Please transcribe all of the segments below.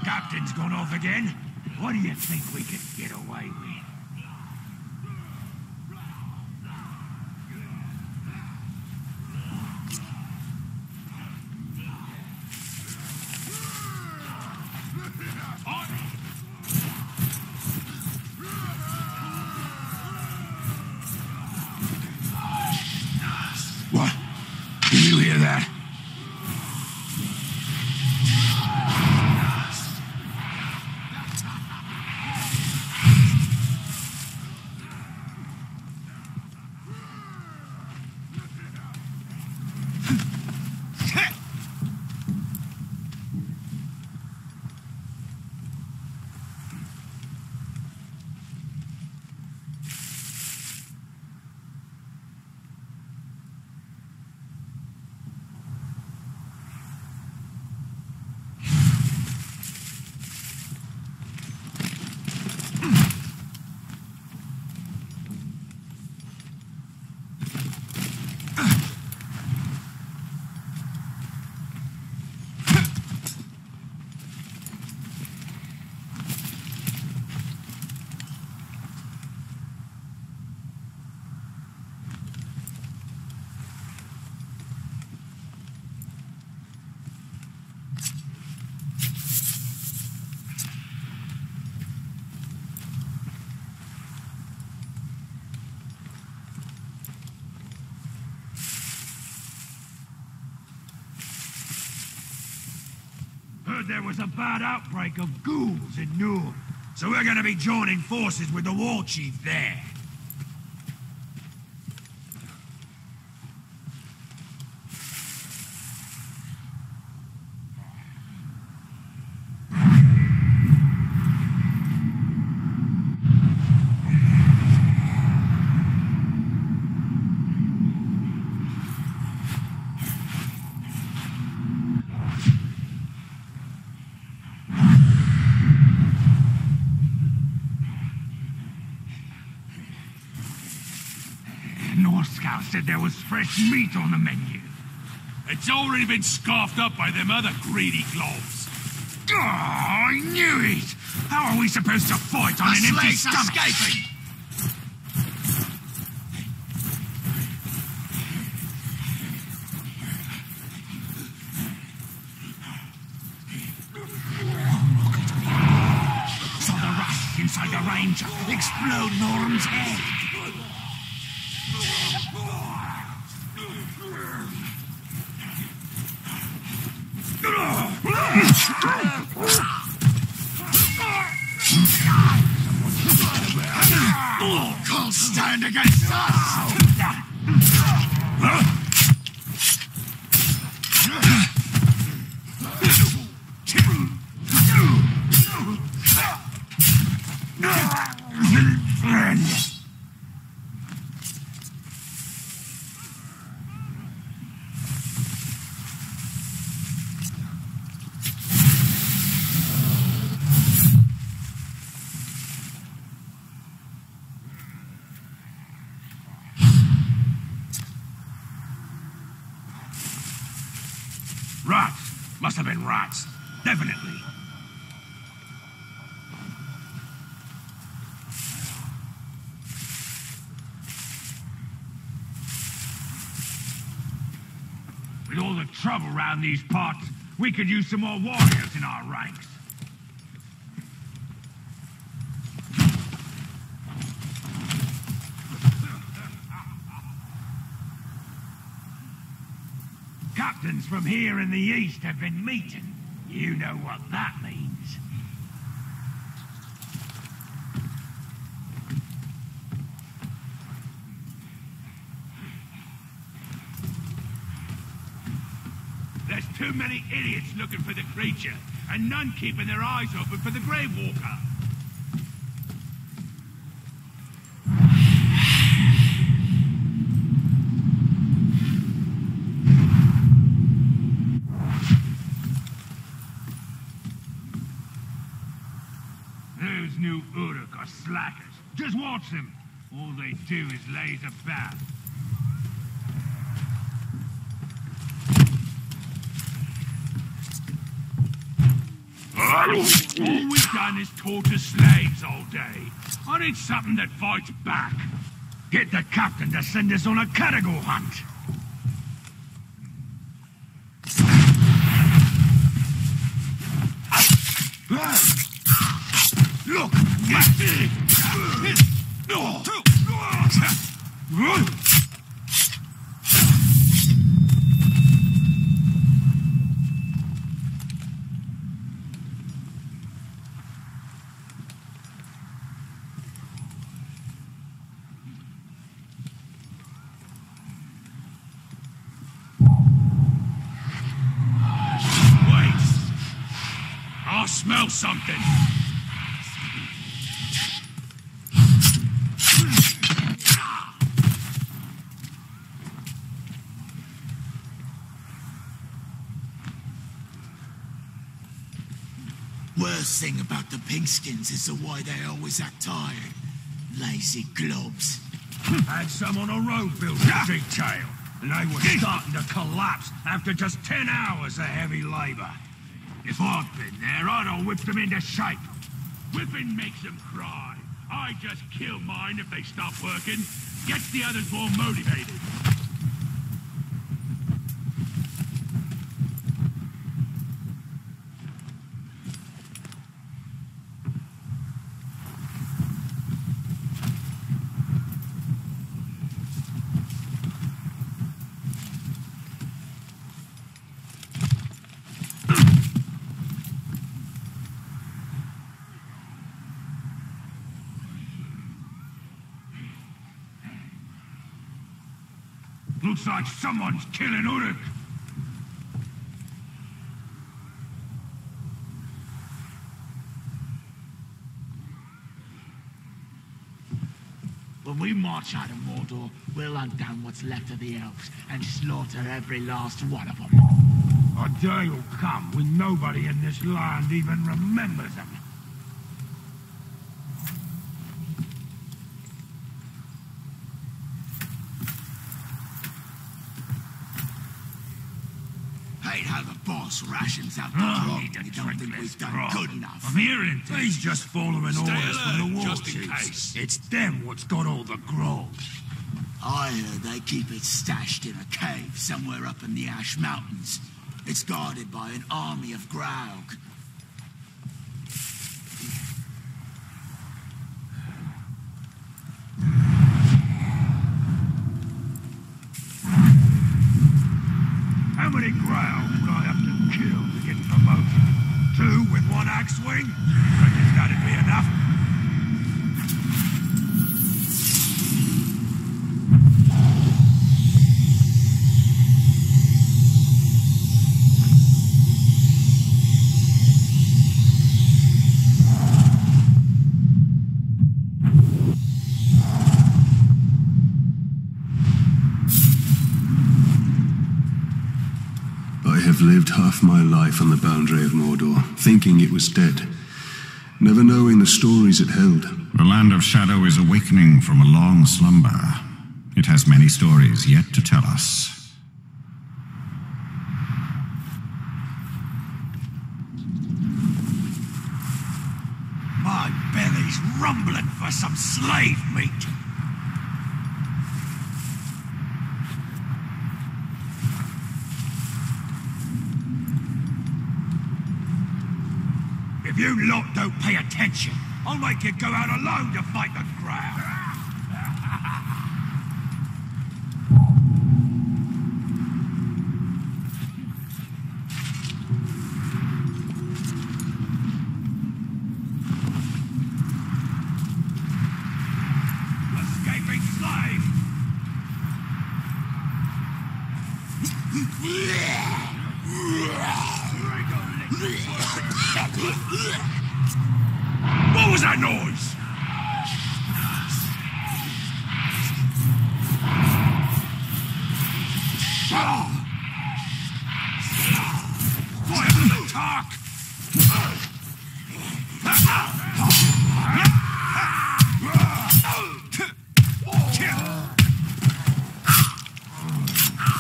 Captain's gone off again. What do you think we could get away with? What? Did you hear that? There was a bad outbreak of ghouls in Noor, so we're gonna be joining forces with the war chief there. Scout said there was fresh meat on the menu. It's already been scarfed up by them other greedy globs. Oh, I knew it! How are we supposed to fight on an empty stomach? Escaping! Saw the rush inside the Ranger. Explode Norm's head. Can't stand against us! Rats. Must have been rats. Definitely. With all the trouble around these parts, we could use some more warriors in our ranks. Captains from here in the east have been meeting. You know what that means. There's too many idiots looking for the creature, and none keeping their eyes open for the Grave Walker. Those new Uruk are slackers. Just watch them. All they do is laze about. All we've done is torture slaves all day. I need something that fights back. Get the captain to send us on a cargo hunt. Look! I smell something. Worst thing about the Pinkskins is the way they always act tired. Lazy globs. Had some on a road building detail, and they were starting to collapse after just 10 hours of heavy labor. If I'd been there, I'd have whipped them into shape. Whipping makes them cry. I just kill mine if they stop working. Gets the others more motivated. Looks like someone's killing Uruk. When we march out of Mordor, we'll hunt down what's left of the elves and slaughter every last one of them. A day will come when nobody in this land even remembers them. Hate how the boss rations out the grog. You don't think we've done good enough. I'm hearing things. He's just following orders from the war just in chiefs. case. It's them what's got all the grog. I heard they keep it stashed in a cave somewhere up in the Ash Mountains. It's guarded by an army of Graug. How many Graug would I have to kill to get promoted? 2 with 1 axe swing? Reckons that'd be enough? I've lived half my life on the boundary of Mordor, thinking it was dead, never knowing the stories it held. The Land of Shadow is awakening from a long slumber. It has many stories yet to tell us. My belly's rumbling for some slave meat. If you lot don't pay attention, I'll make you go out alone to fight the Graug. Escaping slave! What was that noise? Fire from the talk!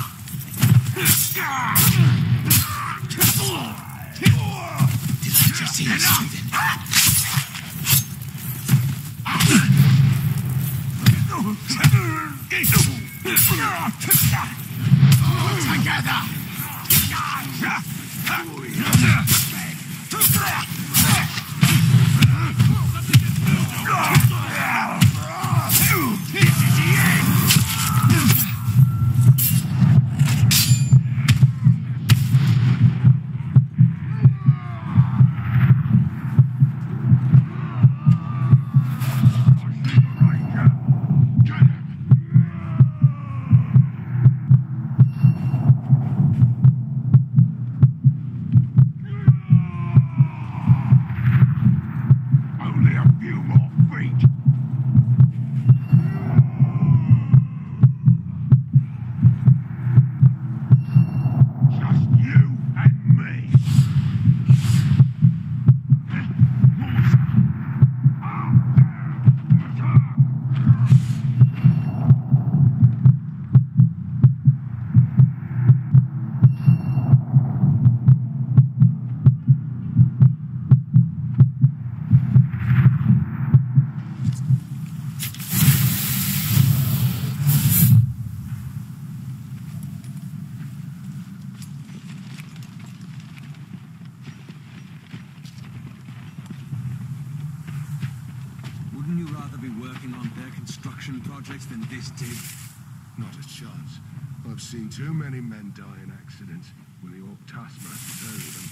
Did I just See you soon. Together! Projects than this did? Not a chance. I've seen too many men die in accidents when the Orc taskmasters bury them.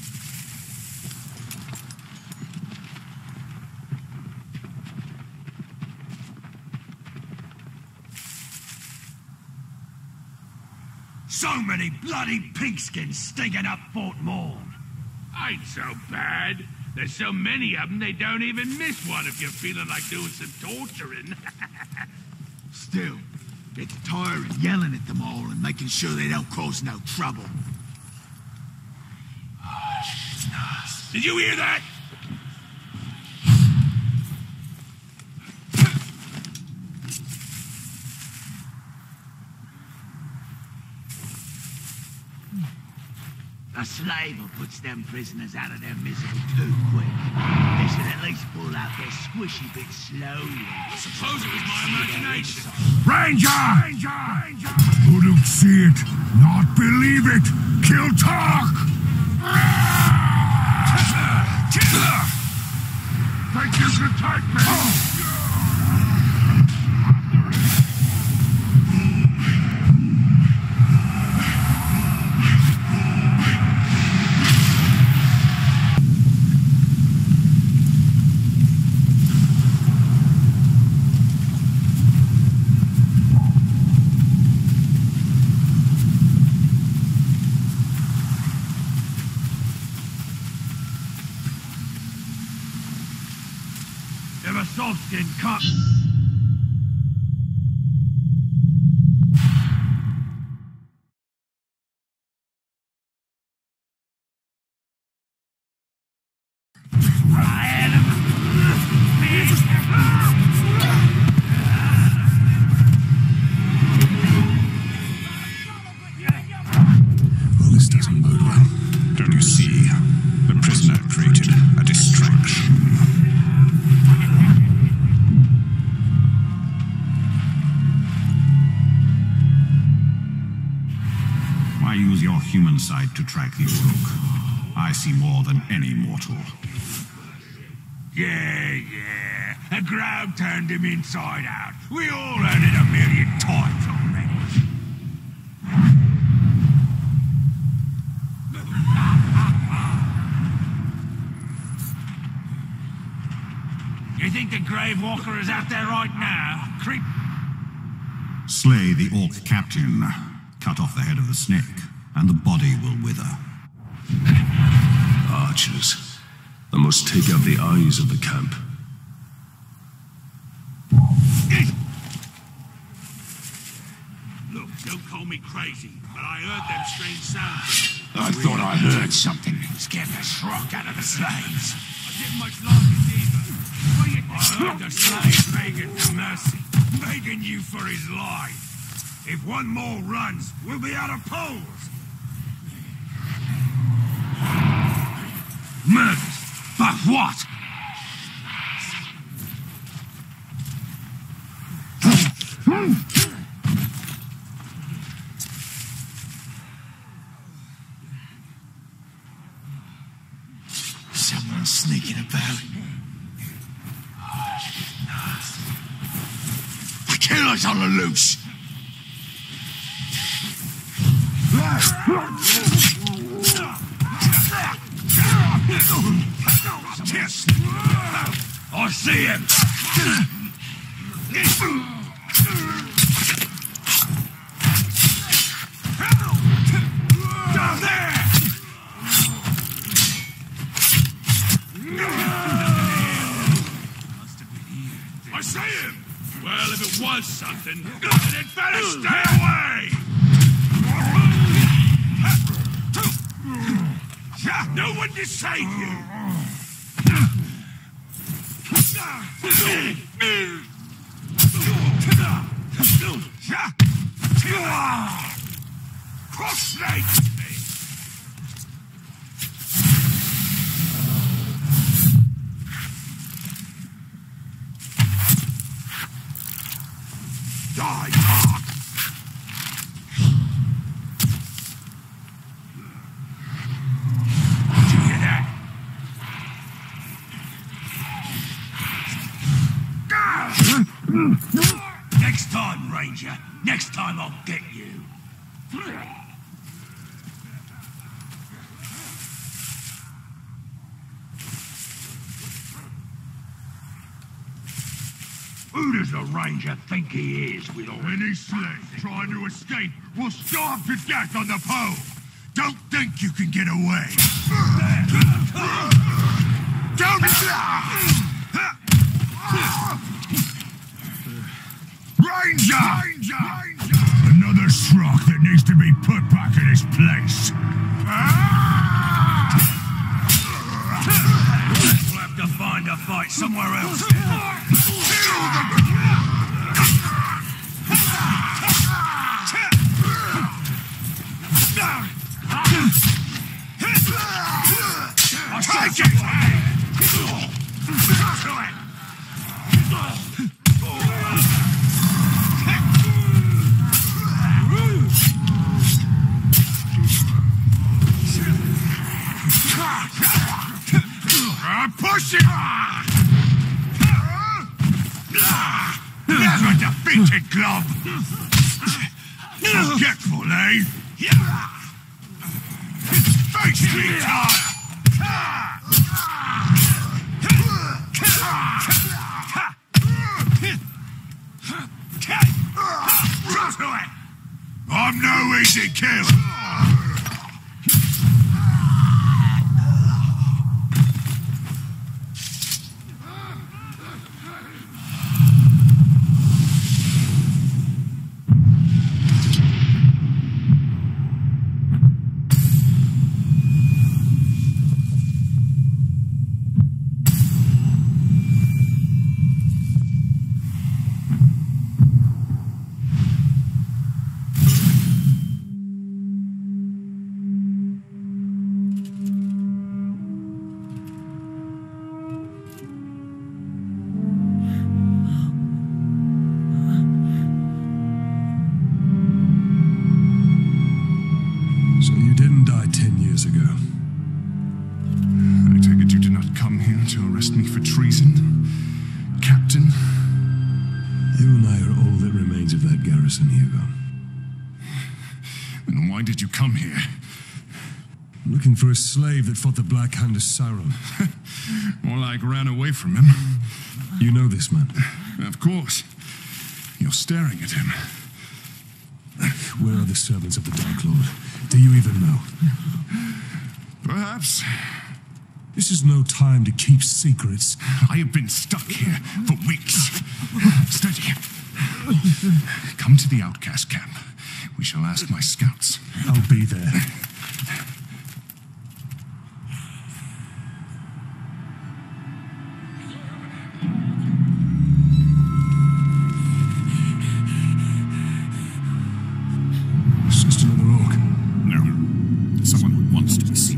So many bloody pigskins stinking up Fort Morn. Ain't so bad. There's so many of them they don't even miss one if you're feeling like doing some torturing. Still, it's tiring yelling at them all and making sure they don't cause no trouble. Did you hear that? A slave who puts them prisoners out of their misery too quick. They should at least pull out their squishy bit slowly. I suppose it was my imagination. Ranger! Ranger! Couldn't see it, not believe it. Kill talk! Think you can take me? Softskin cut. Well, this doesn't bode well. Don't you see? The prisoner created a distraction. I use your human sight to track the Uruk. I see more than any mortal. Yeah. A grab turned him inside out. We all heard it a million times already. You think the Grave Walker is out there right now? Creep. Slay the Orc captain. Cut off the head of the snake, and the body will wither. Archers. I must take out the eyes of the camp. Look, don't call me crazy, but I heard them strange sounds. I thought I heard something. Scared the shrock out of the slaves. I didn't much like it either. What do you think? I heard the slave begging for mercy, begging you for his life. If one more runs, we'll be out of poles. Murders, but Someone's sneaking about. The killer's on the loose! I see him! Down there! I see him! Well, if it was something, then it better stay away! No one to save you! Cross snake! Die, Mark! Did you hear that? Next time, Ranger. Next time I'll get you. Who does the Ranger think he is with all Any slave trying to escape will starve to death on the pole! Don't think you can get away! Don't! Ranger! Another schrock that needs to be put back in his place. We'll have to find a fight somewhere else. I'll take it! Push it! Never defeated, Glove! Forgetful, eh? Face me, Todd! I'm no easy kill! So you didn't die 10 years ago. I take it you did not come here to arrest me for treason, Captain? You and I are all that remains of that garrison, Hugo. Then why did you come here? Looking for a slave that fought the Black Hand of Sauron. More like ran away from him. You know this man? Of course. You're staring at him. Where are the servants of the Dark Lord? Do you even know? Perhaps. This is no time to keep secrets. I have been stuck here for weeks. Steady. Come to the outcast camp. We shall ask my scouts. I'll be there. No. Someone who wants to be seen.